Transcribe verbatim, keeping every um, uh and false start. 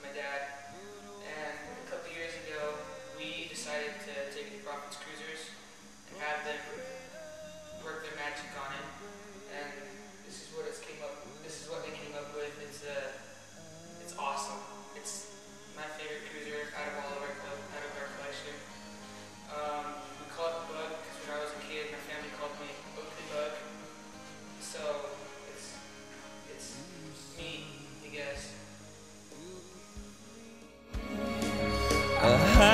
my dad. And a couple years ago, we decided to take the Prophet's Cruisers and have them work their magic on it. And this is what it's came up. This is what they came up with. It's uh, it's awesome. It's my favorite cruiser out of all of our out of our collection. Um, we call it the Bug because when I was a kid, my family called me Oakley Bug. So it's it's me, I guess. Uh-huh.